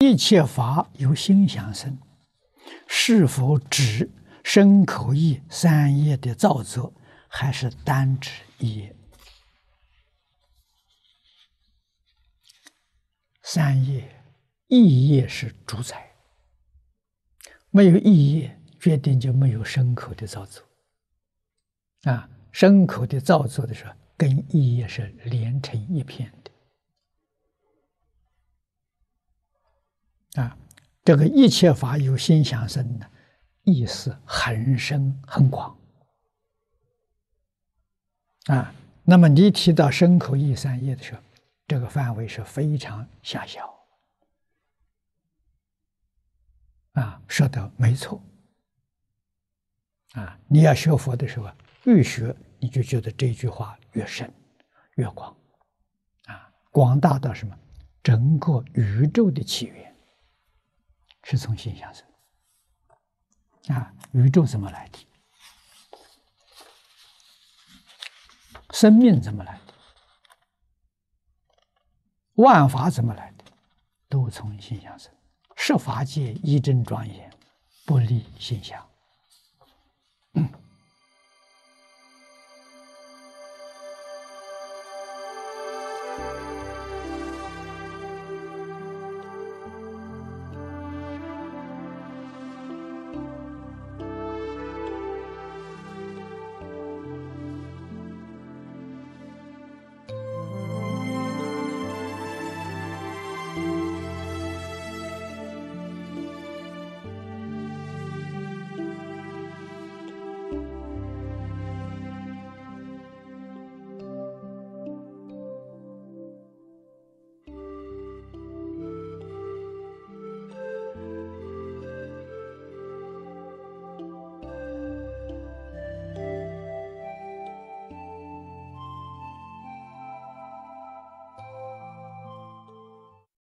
一切法由心想生，是否指身口意三业的造作，还是单指一业？三业，意业是主宰，没有意业，决定就没有身口的造作。身口的造作的时候，跟意业是连成一片的。这个一切法由心想生的意思很深很广。那么你提到身口意三业的时候，这个范围是非常狭小。说的没错。你要学佛的时候，越学你就觉得这句话越深越广。广大到什么？整个宇宙的起源是从心想生。宇宙怎么来的？生命怎么来的？万法怎么来的？都从心想生。十法界一真庄严，不离心想。